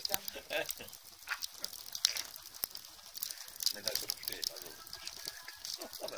Schlechter. Wenn das so steht, also. Aber.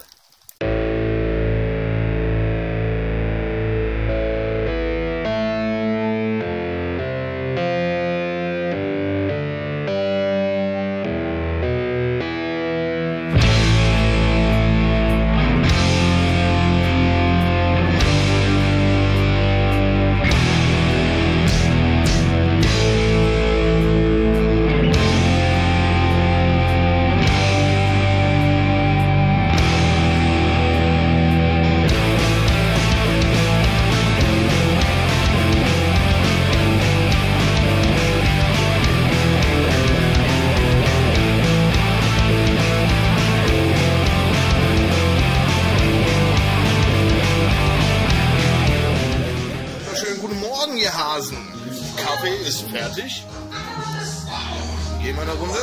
Kaffee ist fertig. Gehen wir eine Runde.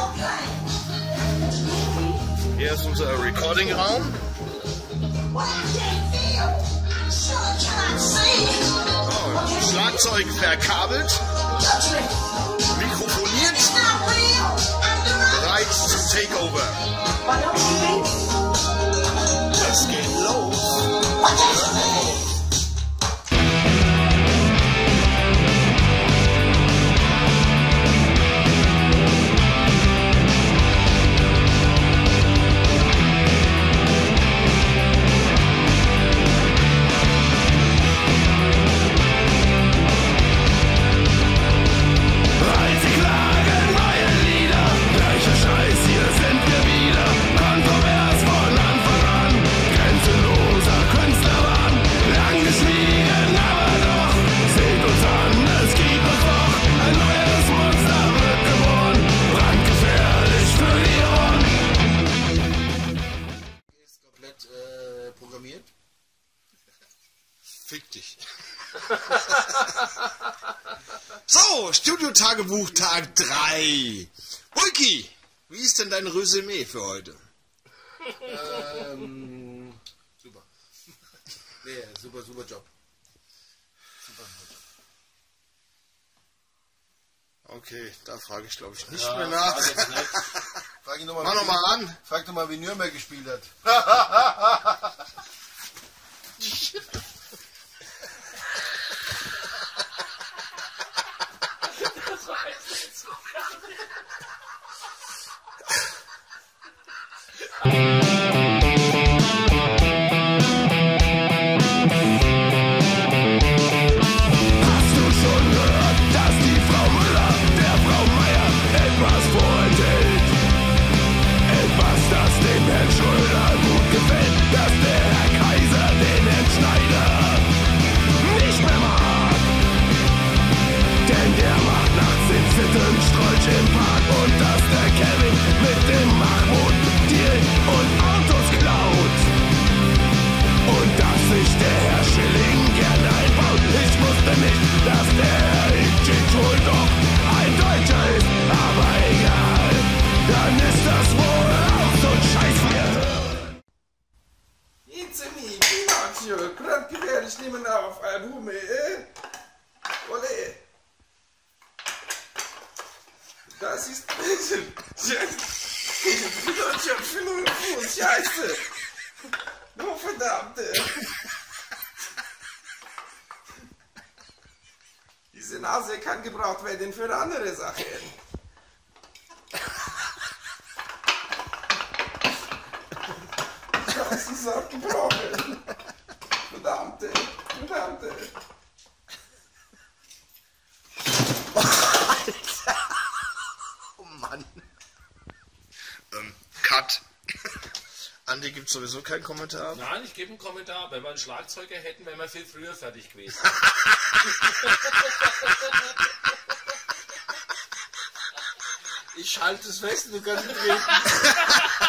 Hier ist unser Recording-Raum. Oh, Schlagzeug verkabelt. Mikrofoniert. Bereit zum Takeover. Es geht los. Programmiert? Fick dich. So, Studio-Tagebuch Tag 3. Ulki, wie ist denn dein Resümee für heute? Super. Nee, super Job. Super Job. Okay, da frage ich glaube ich nicht mehr nach. Frag ihn noch mal, mach nochmal an. Frag doch mal, wie Nürnberg gespielt hat. Gefährlich nehmen auf Albume, Ole. Das ist Scheiße. Oh, verdammte. Diese Nase kann gebraucht werden für andere Sachen. Das ist abgebrochen. Verdammte. Oh Mann. Cut. Andi gibt sowieso keinen Kommentar. Nein, ich gebe einen Kommentar. Wenn wir einen Schlagzeuger hätten, wären wir viel früher fertig gewesen. Ich halte es fest, du kannst treten.